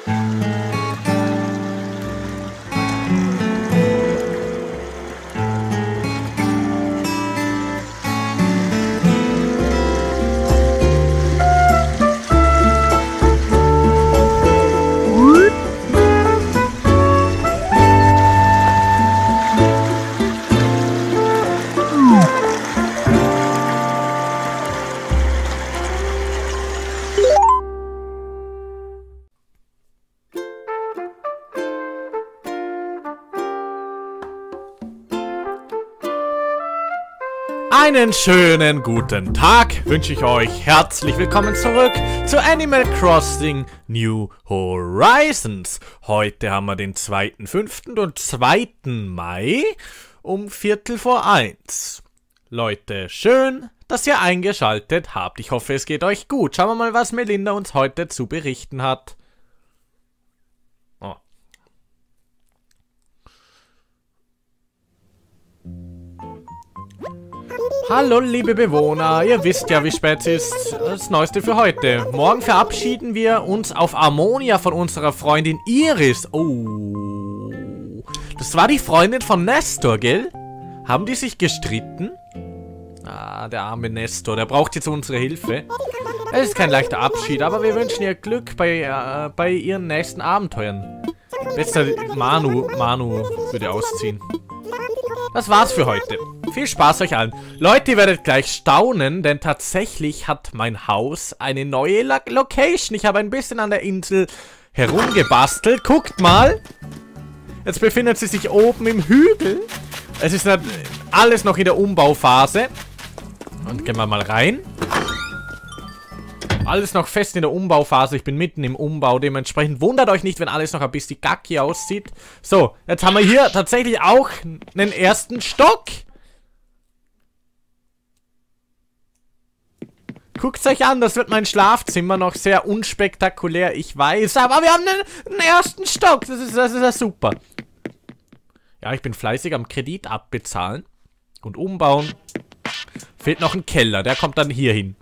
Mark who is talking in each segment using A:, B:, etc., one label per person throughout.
A: Einen schönen guten Tag wünsche ich euch. Herzlich willkommen zurück zu Animal Crossing New Horizons. Heute haben wir den 2.5. und 2. Mai um 1:45. Leute, schön, dass ihr eingeschaltet habt. Ich hoffe, es geht euch gut. Schauen wir mal, was Melinda uns heute zu berichten hat. Oh. Hallo liebe Bewohner, ihr wisst ja, wie spät es ist. Das Neueste für heute. Morgen verabschieden wir uns auf Harmonia von unserer Freundin Iris. Oh, das war die Freundin von Nestor, gell? Haben die sich gestritten? Ah, der arme Nestor, der braucht jetzt unsere Hilfe. Es ist kein leichter Abschied, aber wir wünschen ihr Glück bei ihren nächsten Abenteuern. Letzter Manu würde ausziehen. Das war's für heute. Viel Spaß euch allen. Leute, ihr werdet gleich staunen, denn tatsächlich hat mein Haus eine neue Location. Ich habe ein bisschen an der Insel herumgebastelt. Guckt mal. Jetzt befindet sie sich oben im Hügel. Es ist alles noch in der Umbauphase. Und gehen wir mal rein. Alles noch fest in der Umbauphase. Ich bin mitten im Umbau. Dementsprechend wundert euch nicht, wenn alles noch ein bisschen gacki aussieht. So, jetzt haben wir hier tatsächlich auch einen ersten Stock. Guckt's euch an, das wird mein Schlafzimmer, noch sehr unspektakulär, ich weiß. Aber wir haben einen ersten Stock. Das ist ja super. Ja, ich bin fleißig am Kredit abbezahlen und umbauen. Fehlt noch ein Keller, der kommt dann hier hin.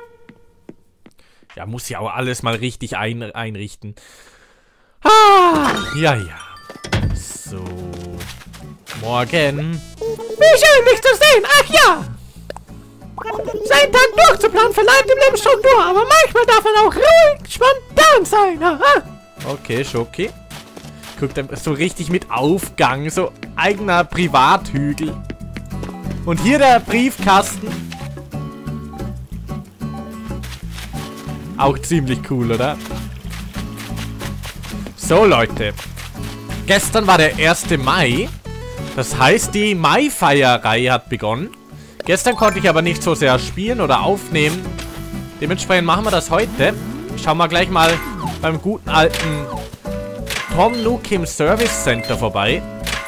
A: Ja, muss ja auch alles mal richtig einrichten. Ah, ja. So. Morgen. Wie schön, dich zu sehen. Ach ja. Seinen Tag durchzuplanen verleiht dem Leben Struktur, aber manchmal darf man auch ruhig spontan sein. Aha. Okay, Schoki. Guckt, so richtig mit Aufgang. So eigener Privathügel. Und hier der Briefkasten. Auch ziemlich cool, oder? So, Leute. Gestern war der 1. Mai. Das heißt, die Mai-Feierei hat begonnen. Gestern konnte ich aber nicht so sehr spielen oder aufnehmen. Dementsprechend machen wir das heute. Schauen wir gleich mal beim guten alten Tom Nook im Service Center vorbei.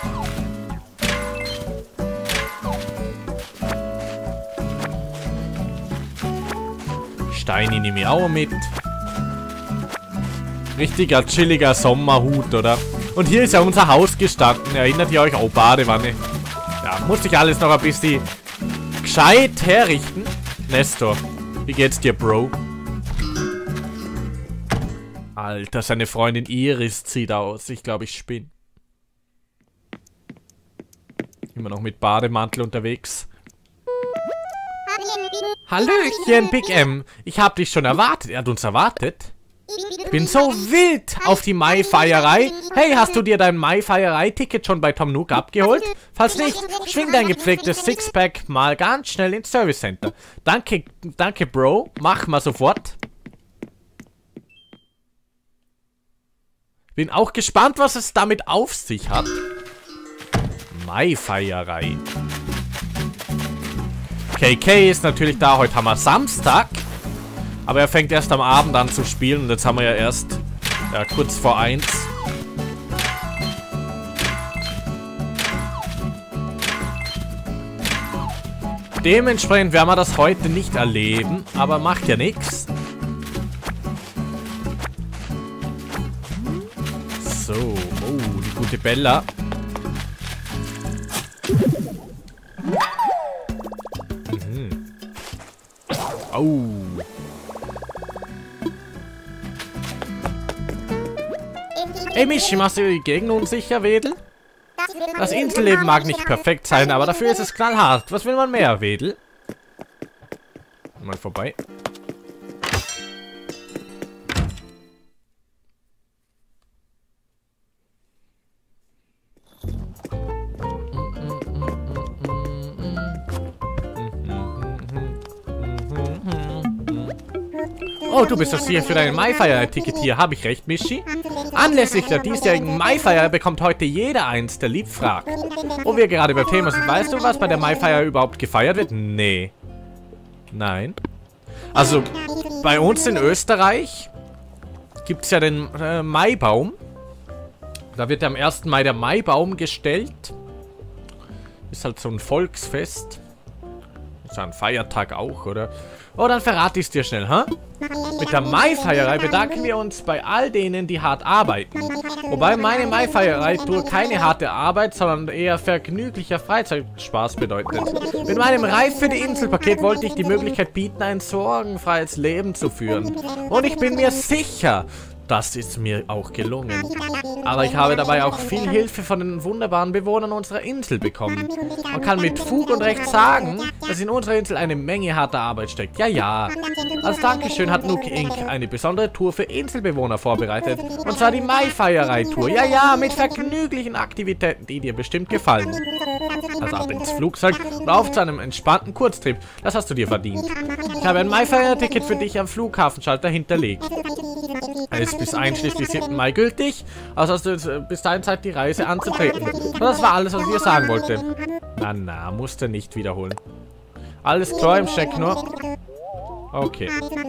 A: Steini nehme ich auch mit. Richtiger chilliger Sommerhut, oder? Und hier ist ja unser Haus gestanden. Erinnert ihr euch? Oh, Badewanne. Ja, muss ich alles noch ein bisschen gescheit herrichten. Nestor, wie geht's dir, Bro? Alter, seine Freundin Iris zieht aus. Ich glaube, ich spinne. Immer noch mit Bademantel unterwegs. Hallöchen, Big M. Ich hab dich schon erwartet. Er hat uns erwartet. Bin so wild auf die Mai-Feierei. Hey, hast du dir dein Mai-Feierei-Ticket schon bei Tom Nook abgeholt? Falls nicht, schwing dein gepflegtes Sixpack mal ganz schnell ins Service Center. Danke, Bro. Mach mal sofort. Bin auch gespannt, was es damit auf sich hat. Mai-Feierei. KK ist natürlich da. Heute haben wir Samstag. Aber er fängt erst am Abend an zu spielen. Und jetzt haben wir ja erst kurz vor 1. Dementsprechend werden wir das heute nicht erleben. Aber macht ja nichts. So. Oh, die gute Bella. Oh. Ey, Michi, machst du die Gegend unsicher, Wedel? Das Inselleben mag nicht perfekt sein, aber dafür ist es knallhart. Was will man mehr, Wedel? Mal vorbei. Oh, du bist das hier für deine Maifeier-Ticket hier. Habe ich recht, Michi? Anlässlich der diesjährigen Maifeier bekommt heute jeder eins, der lieb fragt. Wo wir gerade beim Thema sind, weißt du, was bei der Maifeier überhaupt gefeiert wird? Nee. Nein. Also, bei uns in Österreich gibt es ja den Maibaum. Da wird am 1. Mai der Maibaum gestellt. Ist halt so ein Volksfest. Ist ja ein Feiertag auch, oder? Oh, dann verrate ich es dir schnell, hä? Mit der Maifeierei bedanken wir uns bei all denen, die hart arbeiten. Wobei meine Maifeierei-Tour keine harte Arbeit, sondern eher vergnüglicher Freizeitspaß bedeutet. Mit meinem Reif für die Insel-Paket wollte ich die Möglichkeit bieten, ein sorgenfreies Leben zu führen. Und ich bin mir sicher, das ist mir auch gelungen. Aber ich habe dabei auch viel Hilfe von den wunderbaren Bewohnern unserer Insel bekommen. Man kann mit Fug und Recht sagen, dass in unserer Insel eine Menge harter Arbeit steckt. Ja, ja. Als Dankeschön hat Nook Inc. eine besondere Tour für Inselbewohner vorbereitet. Und zwar die Maifeierei-Tour. Ja, ja, mit vergnüglichen Aktivitäten, die dir bestimmt gefallen. Also ab ins Flugzeug und auf zu einem entspannten Kurztrip. Das hast du dir verdient. Ich habe ein Maifeier-Ticket für dich am Flughafenschalter hinterlegt. Es ist bis einschließlich 7. Mai gültig, also hast du bis dahin Zeit, die Reise anzutreten. Und das war alles, was ich dir sagen wollte. Na, musste nicht wiederholen. Alles klar im Scheck nur. Okay.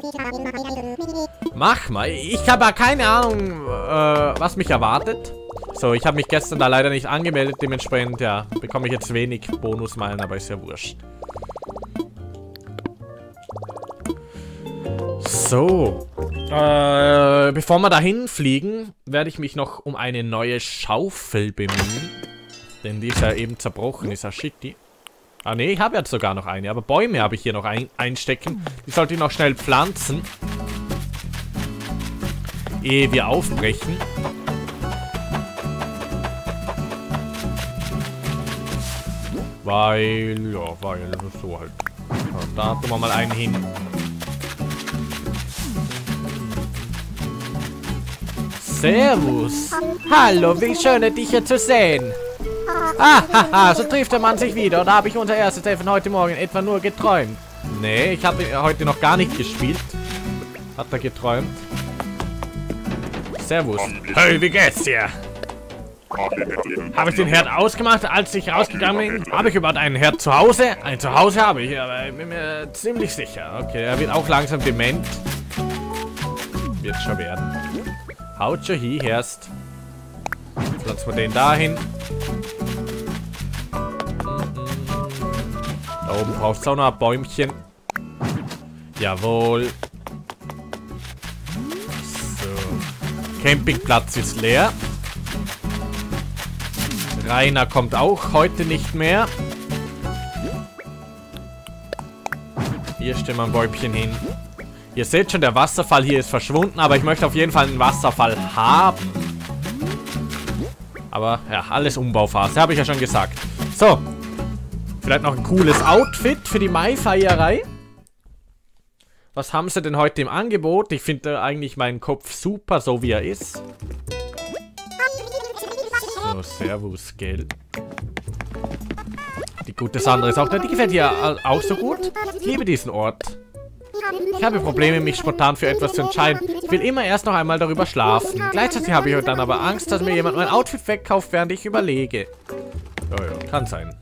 A: Mach mal. Ich habe ja keine Ahnung, was mich erwartet. So, ich habe mich gestern da leider nicht angemeldet, dementsprechend, ja, bekomme ich jetzt wenig Bonusmeilen, aber ist ja wurscht. So. Bevor wir dahin fliegen, werde ich mich noch um eine neue Schaufel bemühen. Denn die ist ja eben zerbrochen, ist ja shitty. Ah ne, ich habe jetzt sogar noch eine, aber Bäume habe ich hier noch einstecken. Die sollte ich noch schnell pflanzen. Ehe wir aufbrechen. Weil so halt. Da tun wir mal einen hin. Servus. Hallo, wie schön, dich hier zu sehen. Haha, so trifft der Mann sich wieder. Oder habe ich unser erstes Treffen heute Morgen etwa nur geträumt? Nee, ich habe heute noch gar nicht gespielt. Hat er geträumt. Servus. Hey, wie geht's dir? Habe ich den Herd ausgemacht, als ich rausgegangen bin? Habe ich überhaupt einen Herd zu Hause? Ein Zuhause habe ich, aber ich bin mir ziemlich sicher. Okay, er wird auch langsam dement. Wird schon werden. Haut schon hier erst. Pflanzen wir den dahin. Da oben braucht es auch noch ein Bäumchen. Jawohl. So. Campingplatz ist leer. Rainer kommt auch heute nicht mehr. Hier stellen wir ein Bäumchen hin. Ihr seht schon, der Wasserfall hier ist verschwunden, aber ich möchte auf jeden Fall einen Wasserfall haben. Aber ja, alles Umbauphase, habe ich ja schon gesagt. So. Vielleicht noch ein cooles Outfit für die Maifeierei. Was haben sie denn heute im Angebot? Ich finde eigentlich meinen Kopf super, so wie er ist. So, servus, gell. Die gute Sandra ist auch da. Die gefällt dir auch so gut. Ich liebe diesen Ort. Ich habe Probleme, mich spontan für etwas zu entscheiden. Ich will immer erst noch einmal darüber schlafen. Gleichzeitig habe ich dann aber Angst, dass mir jemand mein Outfit wegkauft, während ich überlege. Ja, kann sein.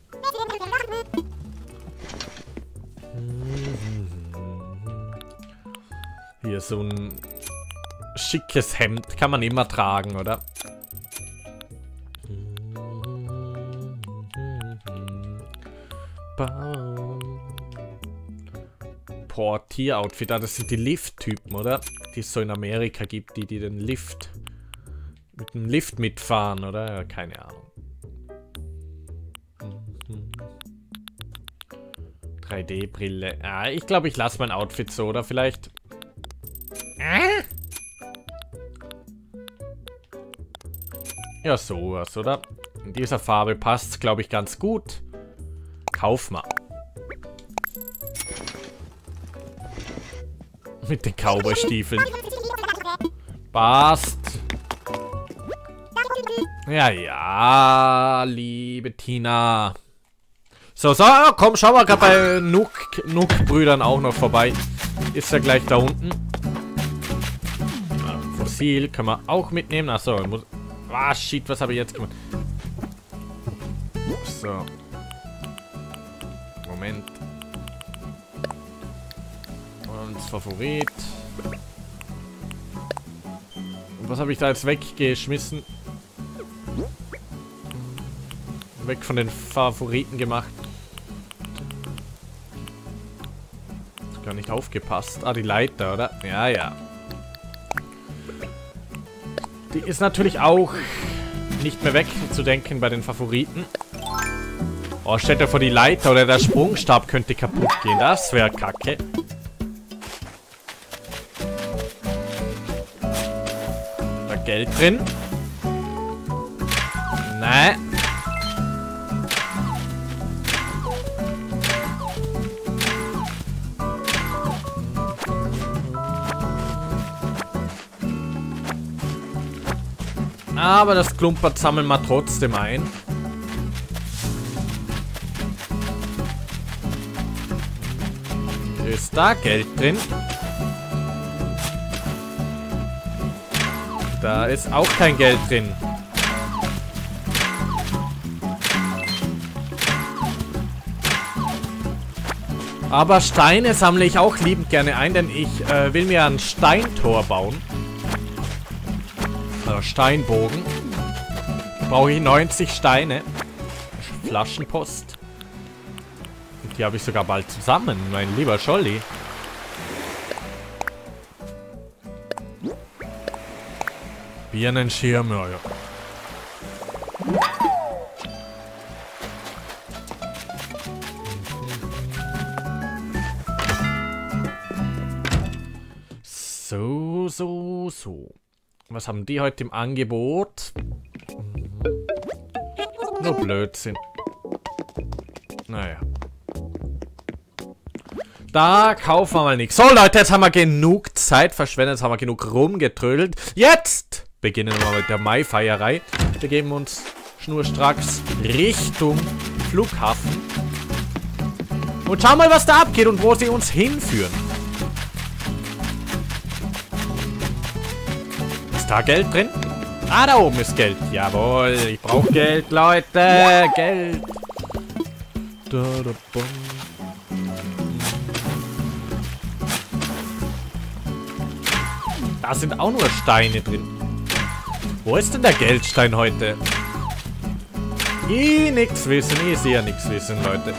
A: Hier so ein schickes Hemd kann man immer tragen, oder? Portier-Outfit. Ah, das sind die Lift-Typen, oder? Die es so in Amerika gibt, die den Lift mit dem Lift mitfahren, oder? Ja, keine Ahnung. 3D-Brille. Ah, ich glaube, ich lasse mein Outfit so, oder vielleicht... Ja, sowas, oder? In dieser Farbe passt es, glaube ich, ganz gut. Kauf mal. Mit den Cowboy-Stiefeln. Passt. Ja, ja, liebe Tina. So, komm, schau mal gerade bei Nook-Brüdern auch noch vorbei. Ist ja gleich da unten. Fossil können wir auch mitnehmen. Achso, muss... Ah, shit, was habe ich jetzt gemacht? So. Moment. Und Favorit. Und was habe ich da jetzt weggeschmissen? Weg von den Favoriten gemacht. Ist gar nicht aufgepasst. Ah, die Leiter, oder? Ja, ja. Die ist natürlich auch nicht mehr wegzudenken bei den Favoriten. Oh, stellt dir vor, die Leiter oder der Sprungstab könnte kaputt gehen. Das wäre kacke. Da Geld drin. Nein. Aber das Klumpert sammeln wir trotzdem ein. Ist da Geld drin? Da ist auch kein Geld drin. Aber Steine sammle ich auch liebend gerne ein, denn ich will mir ein Steintor bauen. Steinbogen. Brauche ich 90 Steine. Flaschenpost. Und die habe ich sogar bald zusammen, mein lieber Scholli. Birnenschirm, ja, ja. So. Was haben die heute im Angebot? Nur Blödsinn. Naja. Da kaufen wir mal nichts. So, Leute, jetzt haben wir genug Zeit verschwendet. Jetzt haben wir genug rumgetrödelt. Jetzt beginnen wir mit der Maifeierei. Wir geben uns schnurstracks Richtung Flughafen. Und schauen mal, was da abgeht und wo sie uns hinführen. Ist da Geld drin? Ah, da oben ist Geld. Jawohl, ich brauche Geld, Leute. Geld. Da sind auch nur Steine drin. Wo ist denn der Geldstein heute? Nix wissen. Ich sehe ja nichts wissen, Leute.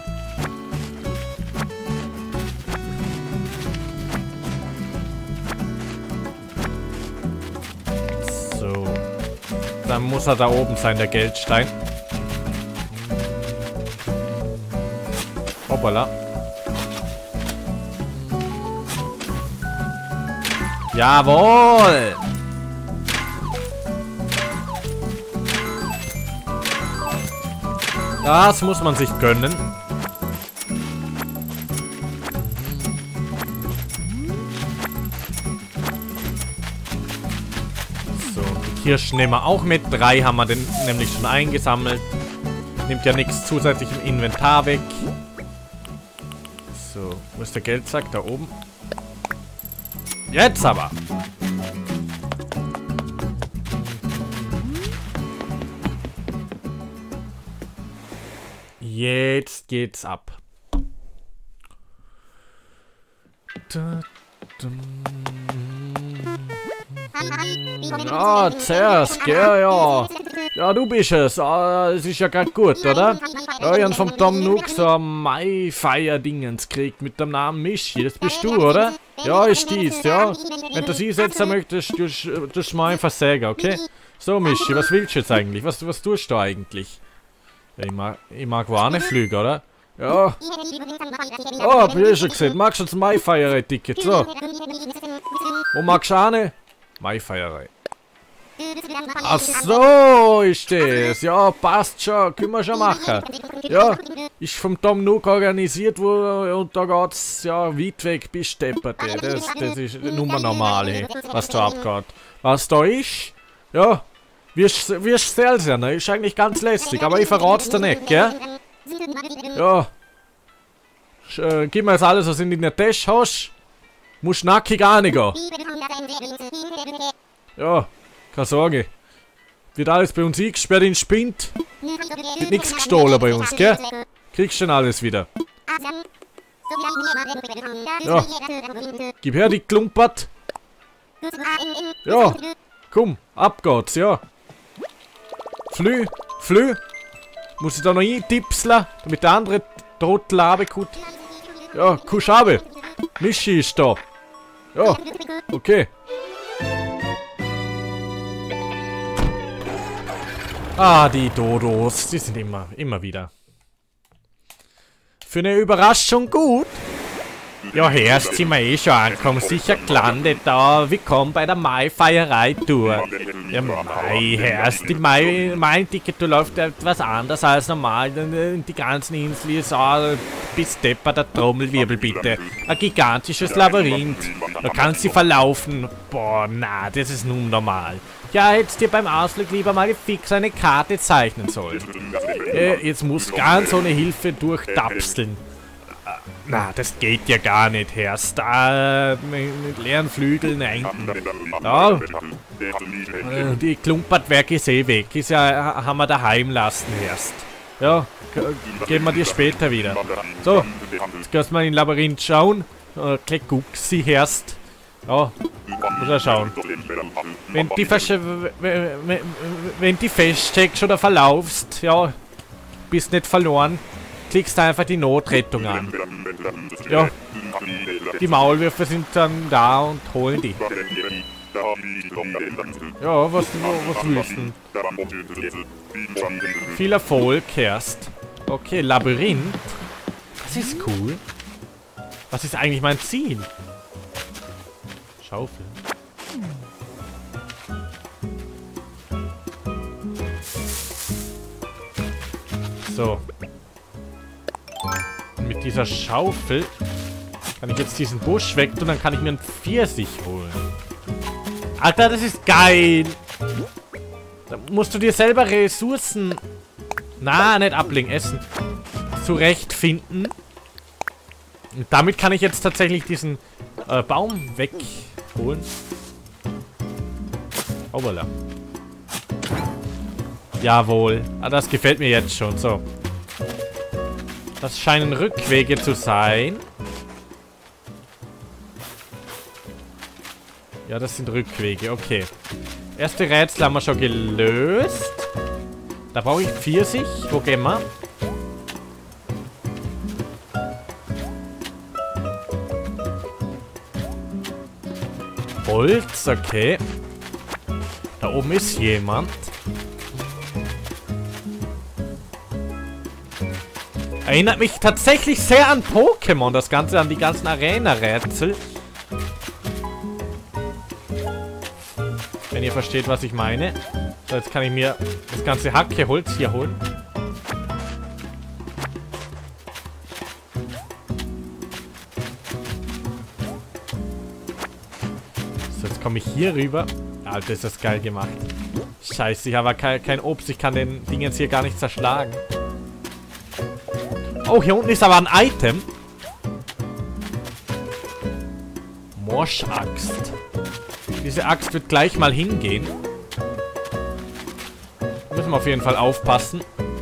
A: Dann muss er da oben sein, der Geldstein. Hoppala. Jawohl! Das muss man sich gönnen. Kirschen nehmen wir auch mit. 3 haben wir den nämlich schon eingesammelt. Nimmt ja nichts zusätzlich im Inventar weg. So, wo ist der Geldsack? Da oben. Jetzt aber. Jetzt geht's ab. Ja, zuerst, gell, ja. Ja, du bist es. Es ist ja grad gut, oder? Ja, ich hab vom Tom Nook so ein Maifeier-Dingens gekriegt mit dem Namen Michi. Das bist du, oder? Ja, ist dies, ja. Wenn du das einsetzen möchtest, tust du mal einfach sagen, okay? So, Michi, was willst du jetzt eigentlich? Was tust du eigentlich? Ja, ich mag wo auch nicht fliegen, oder? Ja. Oh, hab ich schon gesehen. Magst du das Maifeierei-Ticket? So. Wo magst du auch nicht? Maifeierei. Ach so, ist das. Ja, passt schon. Können wir schon machen. Ja, ist vom Tom Nook organisiert worden und da geht's, ja, weit weg bis Stepperte. Das ist Nummer normal, hey, was da abgeht. Was da ist, ja, wirst sehen, ne? Ist eigentlich ganz lästig, aber ich verrat's dir nicht, gell? Ja. Gib mir jetzt alles, was in deiner Tasche hast. Musst nackig reingehen. Ja, keine Sorge. Wird alles bei uns eingesperrt in Spind. Wird nichts gestohlen bei uns, gell? Kriegst schon alles wieder. Ja. Gib her, die Klumpert. Ja. Komm, ab geht's, ja. Flü. Muss ich da noch eintipseln, damit der andere Trottel runterkommt. Ja, Kuschabe. Mischi ist da. Ja, okay. Ah, die Dodos, die sind immer wieder. Für eine Überraschung gut. Ja, erst sind wir eh schon angekommen. Sicher gelandet da. Willkommen bei der Mai-Feierei-Tour. Ja, Mai, erst die Mai-Ticket läuft etwas anders als normal. Die ganzen Insel ist auch bis Depper der Trommelwirbel, bitte. Ein gigantisches Labyrinth. Da kannst du verlaufen. Boah, na, das ist nun normal. Ja, hättest dir beim Ausflug lieber mal fix eine Karte zeichnen sollen. Jetzt musst du ganz ohne Hilfe durchtapseln. Na, das geht ja gar nicht, Herrst. Mit leeren Flügeln, nein. Ja. Die Klumpertwerke ist eh weg. Ist ja, haben wir daheim lassen, Herrst. Ja, geben wir dir später wieder. So, jetzt kannst du mal in den Labyrinth schauen. Klick, guck sie, Herrst. Ja, muss er schauen. Wenn die feststeckst oder verlaufst, ja, bist nicht verloren. Klickst einfach die Notrettung an. Ja, die Maulwürfe sind dann da und holen die. Ja, was willst du? Viel Erfolg, Herrst. Okay, Labyrinth. Das ist cool. Was ist eigentlich mein Ziel? Schaufel. So. Mit dieser Schaufel kann ich jetzt diesen Busch weg und dann kann ich mir einen Pfirsich holen. Alter, das ist geil. Da musst du dir selber Ressourcen... Na, nicht ablegen, essen. Zurechtfinden. Und damit kann ich jetzt tatsächlich diesen Baum wegholen. Hoppala. Jawohl. Ah, das gefällt mir jetzt schon. So. Das scheinen Rückwege zu sein. Ja, das sind Rückwege. Okay. Erste Rätsel haben wir schon gelöst. Da brauche ich Pfirsich. Wo gehen wir? Holz, okay. Da oben ist jemand. Erinnert mich tatsächlich sehr an Pokémon, das Ganze, an die ganzen Arena-Rätsel. Wenn ihr versteht, was ich meine. So, jetzt kann ich mir das ganze Hackeholz hier holen. So, jetzt komme ich hier rüber. Alter, ist das geil gemacht. Scheiße, ich habe kein Obst. Ich kann den Ding jetzt hier gar nicht zerschlagen. Oh, hier unten ist aber ein Item. Morschaxt. Diese Axt wird gleich mal hingehen. Müssen wir auf jeden Fall aufpassen.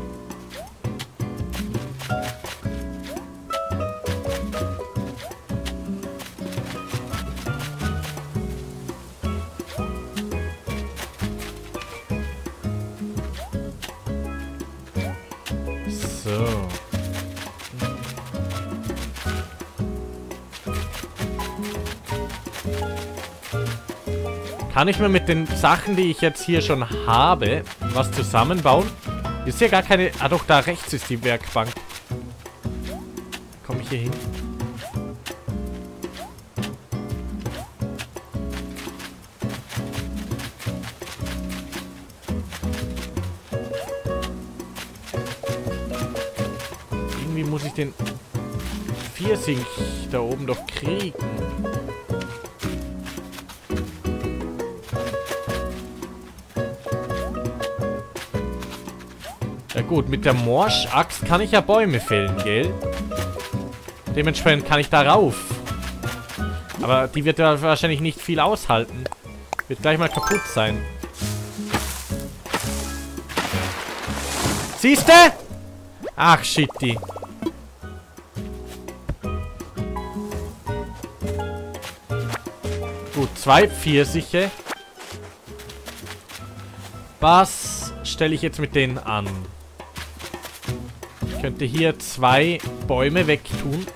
A: So. Kann ich mir mit den Sachen, die ich jetzt hier schon habe, was zusammenbauen? Ist ja gar keine... Ah doch, da rechts ist die Werkbank. Komme ich hier hin? irgendwie muss ich den Pfirsich da oben doch kriegen. Ja gut, mit der Morsch-Axt kann ich ja Bäume fällen, gell? Dementsprechend kann ich da rauf. Aber die wird ja wahrscheinlich nicht viel aushalten. Wird gleich mal kaputt sein. Siehste? Ach, shitty. Gut, 2 Pfirsiche. Was stelle ich jetzt mit denen an? Ich könnte hier 2 Bäume wegtun.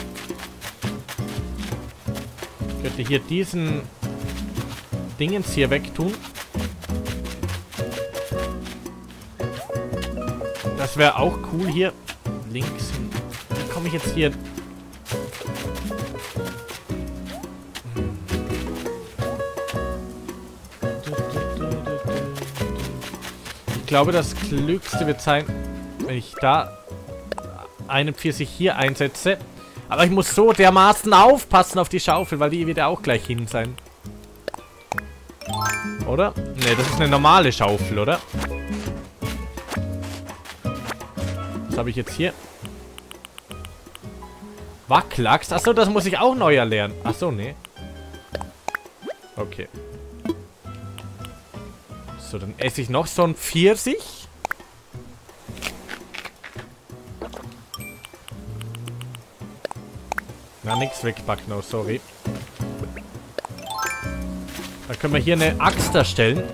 A: Ich könnte hier diesen Dingens hier wegtun. Das wäre auch cool hier. Links. Wie komme ich jetzt hier? Ich glaube, das Klügste wird sein, wenn ich da einen Pfirsich hier einsetze. Aber ich muss so dermaßen aufpassen auf die Schaufel, weil die wird ja auch gleich hin sein. Oder? Ne, das ist eine normale Schaufel, oder? Was habe ich jetzt hier? Wacklachs? Achso, das muss ich auch neu erlernen. Achso, ne. Okay. So, dann esse ich noch so ein Pfirsich. Na, nix wegpacken, oh, sorry. Dann können wir hier eine Axt erstellen.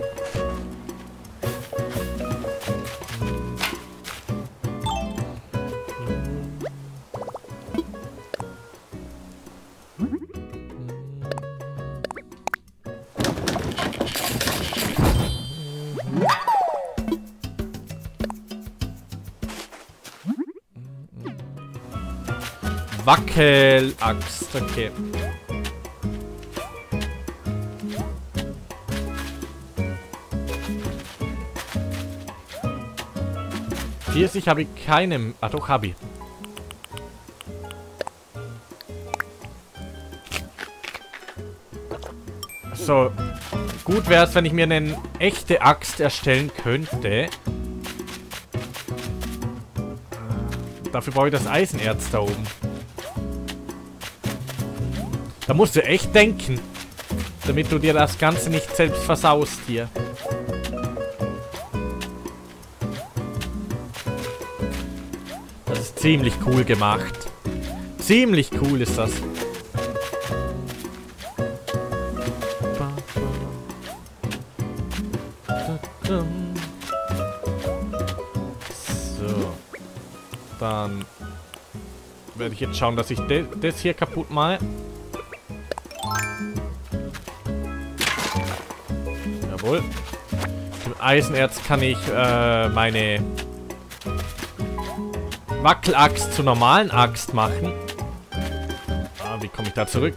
A: Wackelaxt, okay. Pfirsich habe ich keinem. Ah, doch, habe ich. So. Gut wäre es, wenn ich mir eine echte Axt erstellen könnte. Dafür brauche ich das Eisenerz da oben. Da musst du echt denken. Damit du dir das Ganze nicht selbst versaust hier. Das ist ziemlich cool gemacht. Ziemlich cool ist das. So. Dann werde ich jetzt schauen, dass ich das hier kaputt mache. Jawohl. Mit dem Eisenerz kann ich meine Wackelaxt zur normalen Axt machen. Ah, wie komme ich da zurück?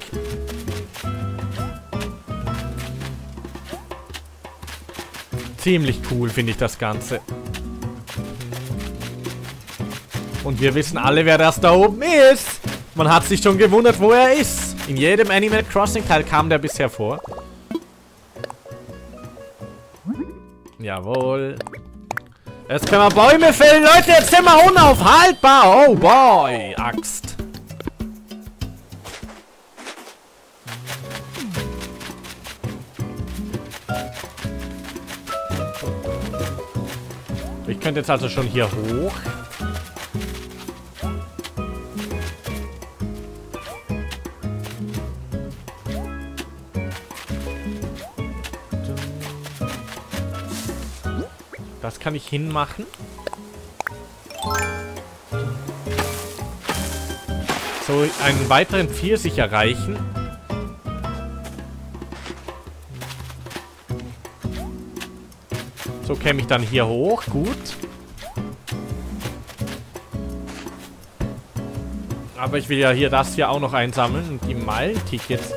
A: Ziemlich cool finde ich das Ganze. Und wir wissen alle, wer das da oben ist. Man hat sich schon gewundert, wo er ist. In jedem Animal Crossing Teil kam der bisher vor. Jawohl. Jetzt können wir Bäume fällen. Leute, jetzt sind wir unaufhaltbar. Oh boy. Axt. Ich könnte jetzt also schon hier hoch. Das kann ich hinmachen. So, einen weiteren Pfirsich erreichen. So käme ich dann hier hoch. Gut. Aber ich will ja hier das hier auch noch einsammeln. Und die Meilentickets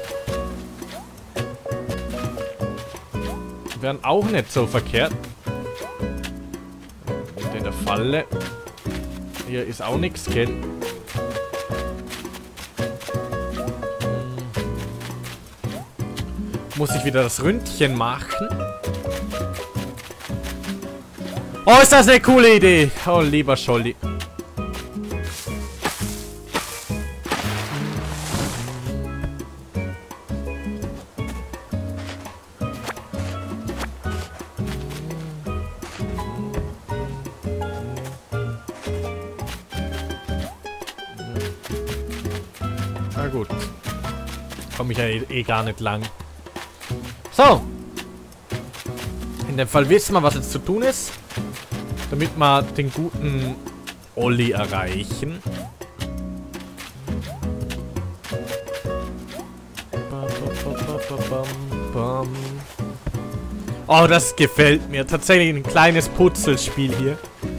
A: wären auch nicht so verkehrt. In der Falle. Hier ist auch nichts, gell? Muss ich wieder das Ründchen machen? Oh, ist das eine coole Idee! Oh, lieber Scholli. Na gut. Komme ich ja eh gar nicht lang. So. In dem Fall wissen wir, was jetzt zu tun ist. Damit wir den guten Olli erreichen. Oh, das gefällt mir. Tatsächlich ein kleines Putzelspiel hier.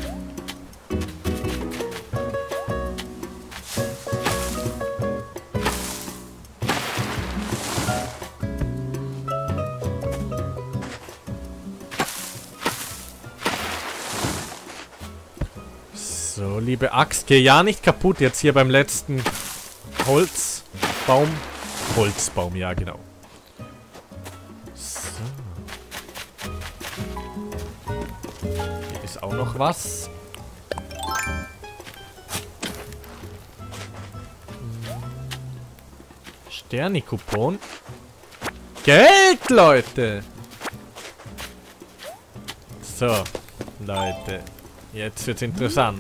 A: So, liebe Axt, geh ja nicht kaputt jetzt hier beim letzten Holzbaum. Holzbaum, ja genau. So. Hier ist auch noch was. Sterni-Coupon. Geld, Leute! So, Leute. Jetzt wird's interessant.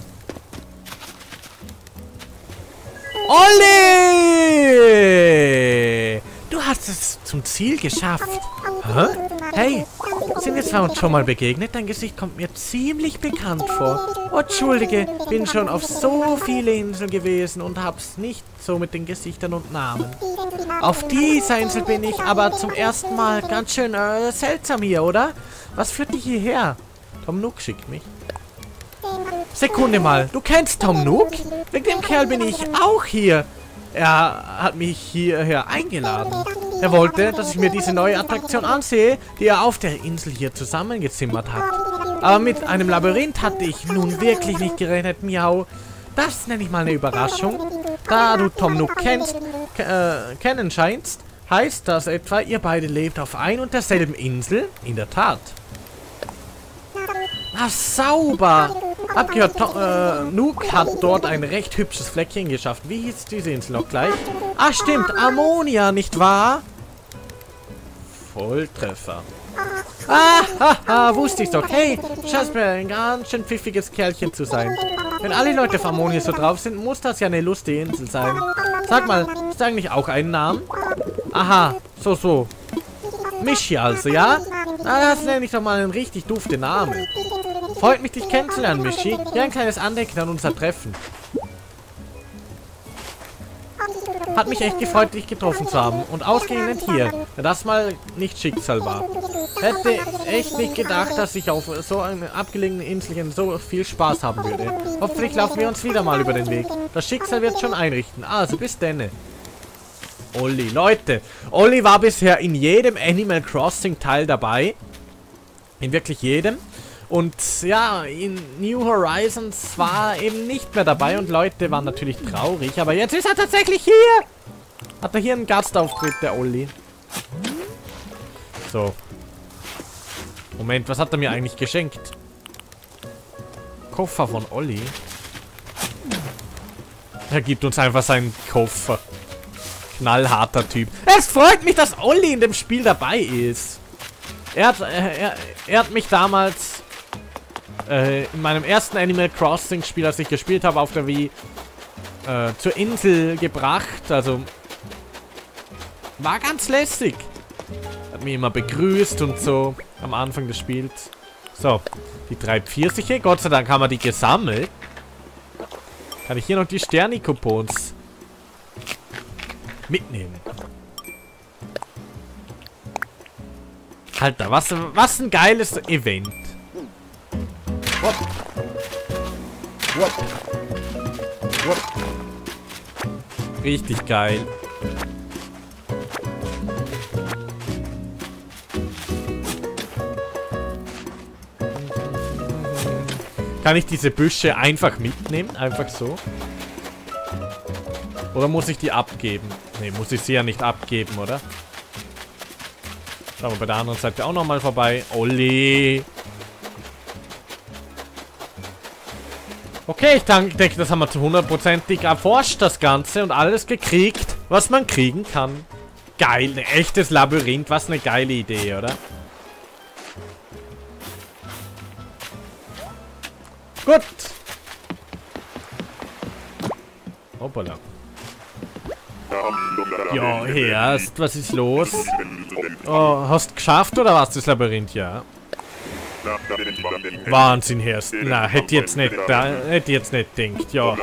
A: Olli! Du hast es zum Ziel geschafft. Hä? Hey, sind wir uns schon mal begegnet? Dein Gesicht kommt mir ziemlich bekannt vor. Oh, entschuldige, bin schon auf so viele Inseln gewesen und hab's nicht so mit den Gesichtern und Namen. Auf dieser Insel bin ich aber zum ersten Mal. Ganz schön seltsam hier, oder? Was führt dich hierher? Tom Nook schickt mich. Sekunde mal, du kennst Tom Nook? Wegen dem Kerl bin ich auch hier. Er hat mich hierher eingeladen. Er wollte, dass ich mir diese neue Attraktion ansehe, die er auf der Insel hier zusammengezimmert hat. Aber mit einem Labyrinth hatte ich nun wirklich nicht gerechnet, miau. Das nenne ich mal eine Überraschung. Da du Tom Nook kennen scheinst, heißt das etwa, ihr beide lebt auf ein und derselben Insel? In der Tat. Ah, sauber! Abgehört, Nook hat dort ein recht hübsches Fleckchen geschafft. Wie hieß diese Insel noch gleich? Ah, stimmt, Ammonia, nicht wahr? Volltreffer. Ah, haha, wusste ich's doch. Hey, scheinst mir ein ganz schön pfiffiges Kerlchen zu sein. Wenn alle Leute auf Ammonia so drauf sind, muss das ja eine lustige Insel sein. Sag mal, hast du eigentlich auch einen Namen? Aha, so. Michi also, ja? Na, das nenne ich doch mal einen richtig duften Namen. Freut mich, dich kennenzulernen, Michi. Hier ein kleines Andenken an unser Treffen. Hat mich echt gefreut, dich getroffen zu haben. Und ausgerechnet hier, da das mal nicht Schicksal war. Hätte echt nicht gedacht, dass ich auf so einem abgelegenen Inselchen so viel Spaß haben würde. Hoffentlich laufen wir uns wieder mal über den Weg. Das Schicksal wird schon einrichten. Also, bis denne. Olli, Leute. Olli war bisher in jedem Animal Crossing Teil dabei. In wirklich jedem. Und ja, in New Horizons war er eben nicht mehr dabei und Leute waren natürlich traurig. Aber jetzt ist er tatsächlich hier. Hat er hier einen Gastauftritt, der Olli. So. Moment, was hat er mir eigentlich geschenkt? Koffer von Olli. Er gibt uns einfach seinen Koffer. Knallharter Typ. Es freut mich, dass Olli in dem Spiel dabei ist. Er hat mich damals in meinem ersten Animal Crossing Spiel, das ich gespielt habe auf der Wii, zur Insel gebracht. Also war ganz lässig. Hat mich immer begrüßt und so am Anfang des Spiels. So, die 3 Pfirsiche. Gott sei Dank haben wir die gesammelt. Kann ich hier noch die Sterni-Coupons mitnehmen. Alter, was ein geiles Event. Wop. Wop. Wop. Richtig geil. Kann ich diese Büsche einfach mitnehmen? Einfach so? Oder muss ich die abgeben? Ne, muss ich sie ja nicht abgeben, oder? Schauen wir bei der anderen Seite auch nochmal vorbei. Olé! Okay, ich denke, das haben wir zu 100%ig erforscht, das Ganze. Und alles gekriegt, was man kriegen kann. Geil, ein echtes Labyrinth. Was eine geile Idee, oder? Gut. Hoppala. Ja, Herst, was ist los? Oh, hast du geschafft oder was, das Labyrinth? Ja. Wahnsinn, Herst. Na, hätte jetzt nicht gedacht, ja.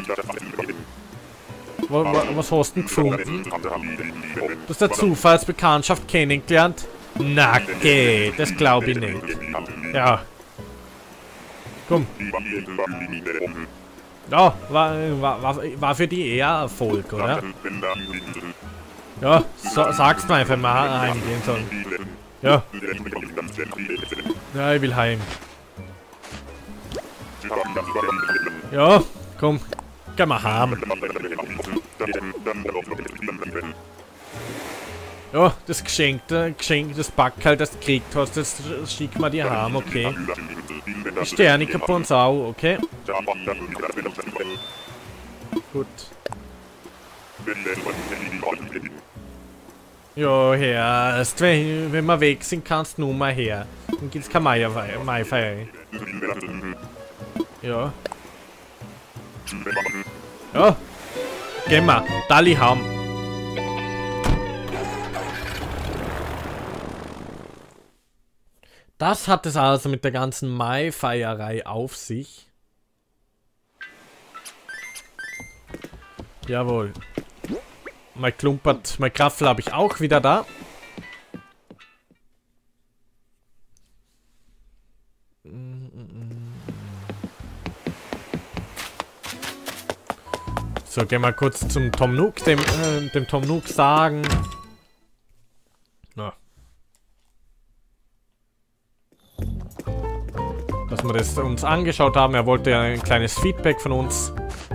A: Was hast du denn gefunden? Du hast der Zufallsbekanntschaft kennengelernt? Na, geht, das glaube ich nicht. Ja. Komm. Ja, war für die eher Erfolg, oder? Ja, sagst du einfach mal heimgehen sollen. Ja. Ja, ich will heim. Ja, komm. Geh mal heim. Ja, das Geschenk, das Backerl, das du gekriegt hast, das schick mal dir heim, okay. Die Sterne kaputt und sau, okay. Gut. Ja, Herst, wenn wir weg sind, kannst du nur mal her. Dann gibt's kein Maifeier. Ja. Ja. Gehen wir. Dali haben. Das hat es also mit der ganzen Maifeierei auf sich. Jawohl. Mein Klumpert, mein Kraffel habe ich auch wieder da. So, gehen wir kurz zum Tom Nook, dem Tom Nook sagen. Na. Dass wir das uns angeschaut haben. Er wollte ja ein kleines Feedback von uns.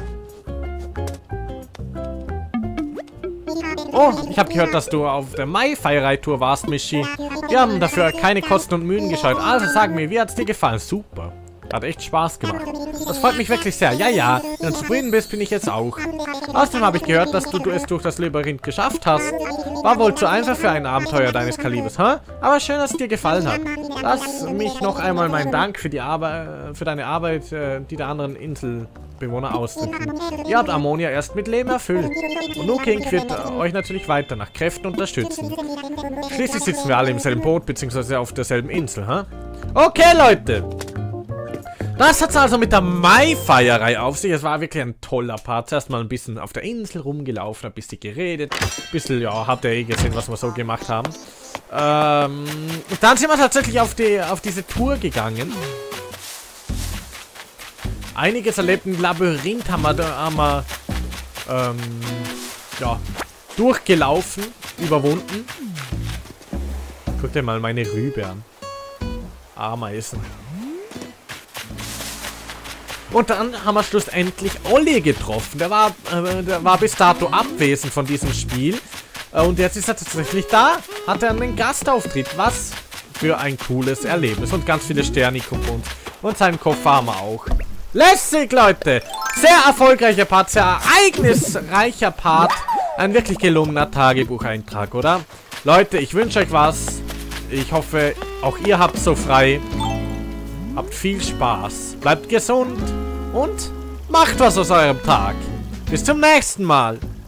A: Oh, ich habe gehört, dass du auf der Maifeierei-Tour warst, Michi. Wir haben dafür keine Kosten und Mühen gescheut. Also sag mir, wie hat's dir gefallen? Super. Hat echt Spaß gemacht. Das freut mich wirklich sehr. Ja, ja. Wenn du zufrieden bist, bin ich jetzt auch. Außerdem habe ich gehört, dass du es durch das Labyrinth geschafft hast. War wohl zu einfach für ein Abenteuer deines Kalibers, hä? Aber schön, dass es dir gefallen hat. Lass mich noch einmal meinen Dank für die für deine Arbeit, die der anderen Inselbewohner ausdrücken. Ihr habt Ammonia erst mit Leben erfüllt. Und Nook Inc. wird euch natürlich weiter nach Kräften unterstützen. Schließlich sitzen wir alle im selben Boot, beziehungsweise auf derselben Insel, hä? Okay, Leute. Das hat es also mit der Maifeierei auf sich. Es war wirklich ein toller Part. Zuerst mal ein bisschen auf der Insel rumgelaufen, ein bisschen geredet. Ein bisschen, ja, habt ihr eh gesehen, was wir so gemacht haben. Und dann sind wir tatsächlich auf diese Tour gegangen. Einiges erlebt. Ein Labyrinth haben wir ja, durchgelaufen, überwunden. Guck dir mal meine Rübe an. Ameisen. Und dann haben wir schlussendlich Olli getroffen. Der war bis dato abwesend von diesem Spiel. Und jetzt ist er tatsächlich da. Hat er einen Gastauftritt. Was für ein cooles Erlebnis. Und ganz viele Sterne-Coupons. Und seinen Koffer haben wir auch. Lässig, Leute. Sehr erfolgreicher Part. Sehr ereignisreicher Part. Ein wirklich gelungener Tagebucheintrag, oder? Leute, ich wünsche euch was. Ich hoffe, auch ihr habt so frei. Habt viel Spaß. Bleibt gesund. Und macht was aus eurem Tag. Bis zum nächsten Mal.